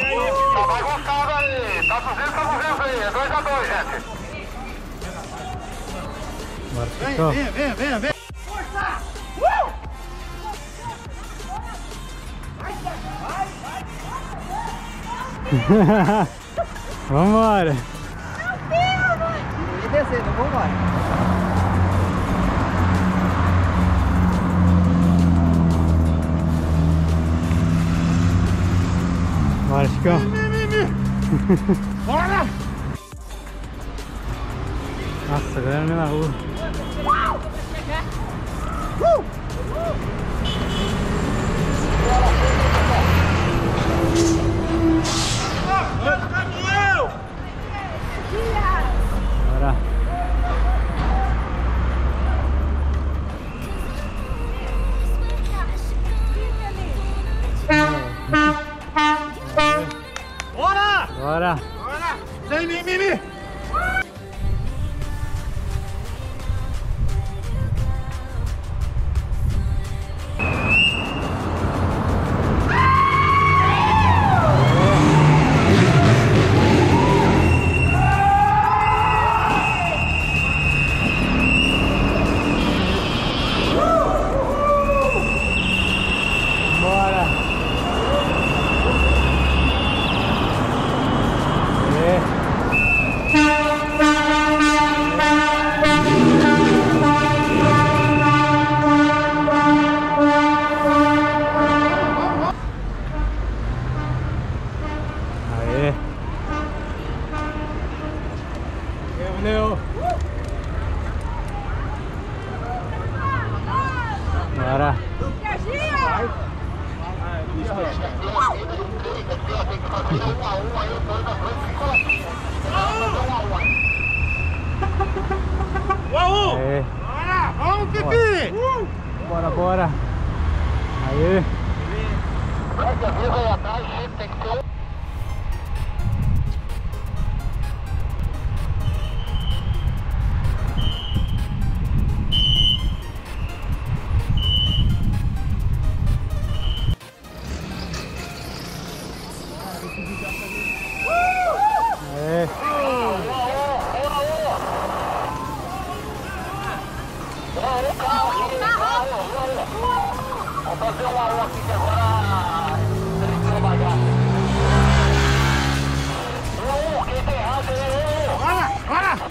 Só vai Gustavo aí. Tá 200 aí. É 2-2, gente. Vem. Força! Vambora! E descendo, vambora. Bora, Chicão! Bora! Nossa, galera na rua. Bora. Bora! Bora. Bora! Sem mimimi! Bora. Aê. Valeu. Bora. Aê. Bora! Vamos, Pipi! Bora, bora. Aê. Aí atrás, gente, tem que ter Aê. Vamos fazer um a um aqui que agora ele vai trabalhar. Quem tem errado é Bora! Bora!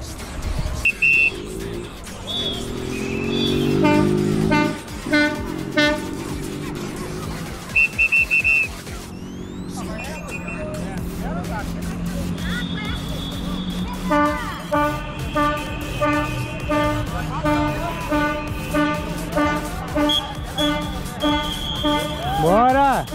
Bora!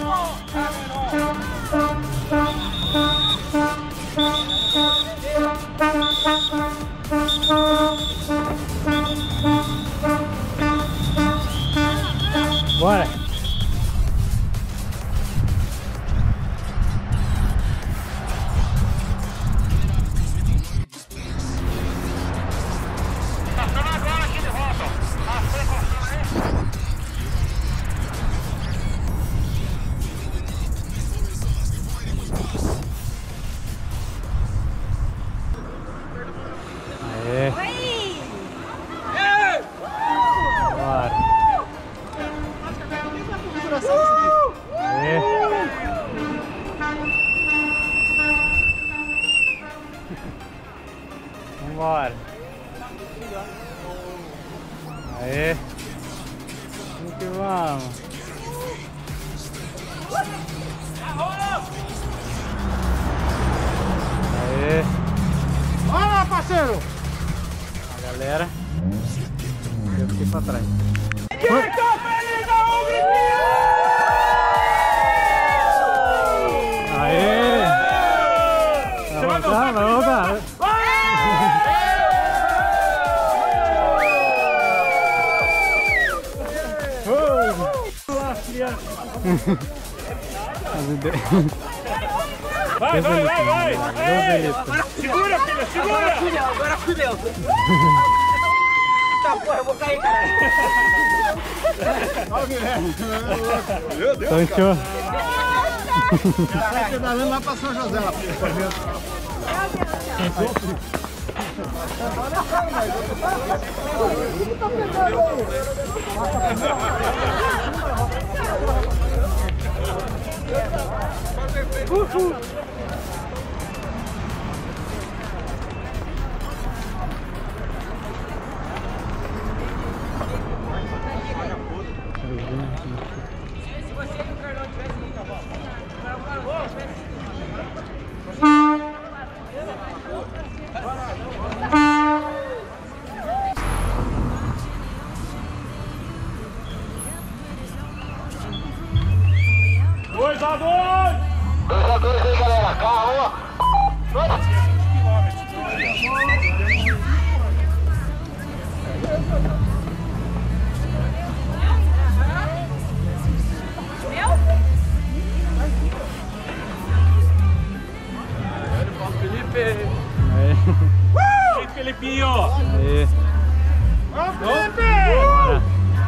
Bora! Passando agora aqui de volta. Passei passando aí. Aê! Bora! Aê! Vambora! Aê! Vamos que vamos! Aê! Bora, parceiro! A galera, eu fiquei pra trás. Aê! Vai voltar, vai voltar! Vai, vai, vai, vai! Segura, filha, segura! Agora fudeu! Tá, porra, eu vou cair, caralho! Meu Deus, Sancho. Já sai pedalando lá pra São José, lá pra Dois a dois aí, galera. Carro. Felipe! Aí, Felipinho! Aí! Vamos, Felipe! Bora!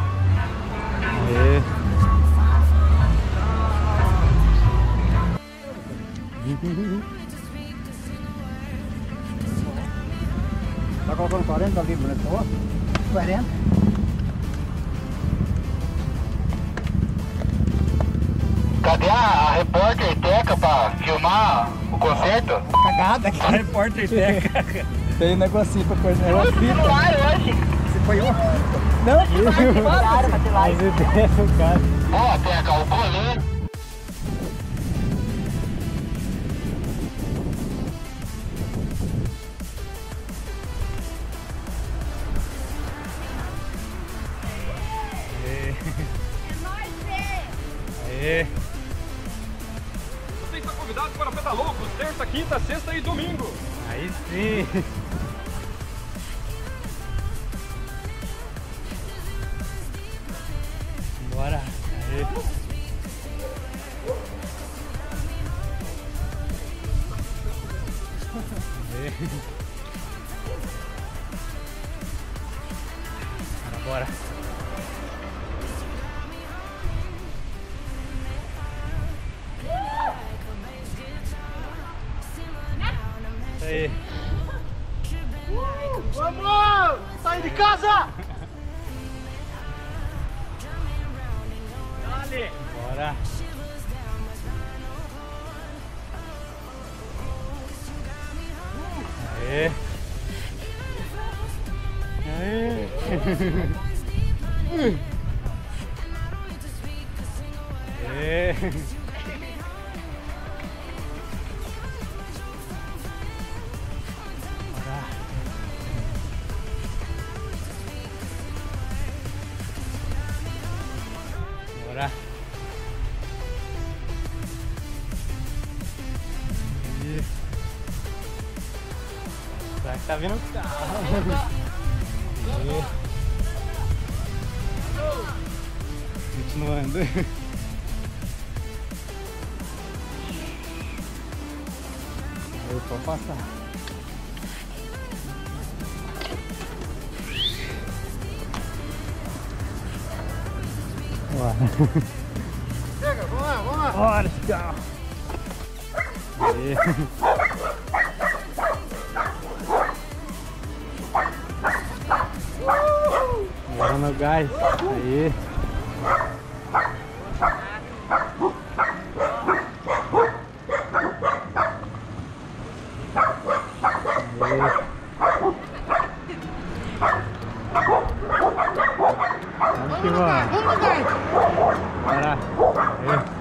Aí! Tá colocando 40 ali, bonito? 40? Cadê a repórter Teca pra filmar o concerto? Cagada aqui. A repórter Teca! Tem um negocinho pra pôr negócio. Você foi um? Não, que As ideias do cara! Ó, Teca, o goleiro. Aê! Você está convidado para Pedaloucos, terça, quinta, sexta e domingo. Aí sim! Bora! Aê! Aê! Bora! Aí! Vamos! Sai de casa! Dale! Bora! Aê! Aê! Aê! Bora! Será que tá vindo o carro? Continuando. Eu vou passar. Chega, vamos lá, vamos lá! Bora esse carro! Aí. Bora no gás! Aí! Vamos que vamos! Vamos, gás! Bora! Aí.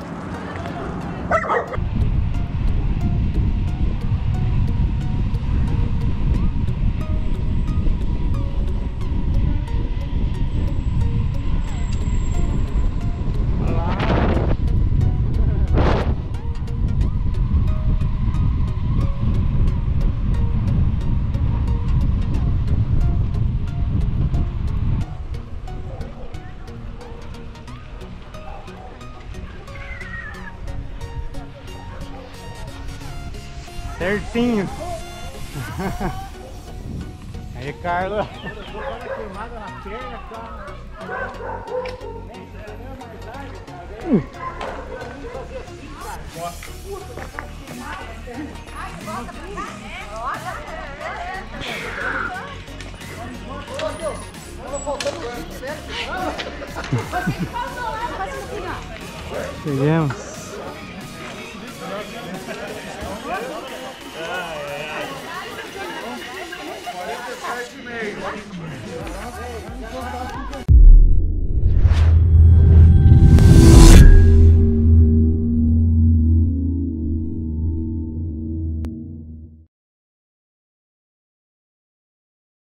Certinho. Aí, Carlos. Queimada na perna, cara. Chegamos. Ai, ai, ai.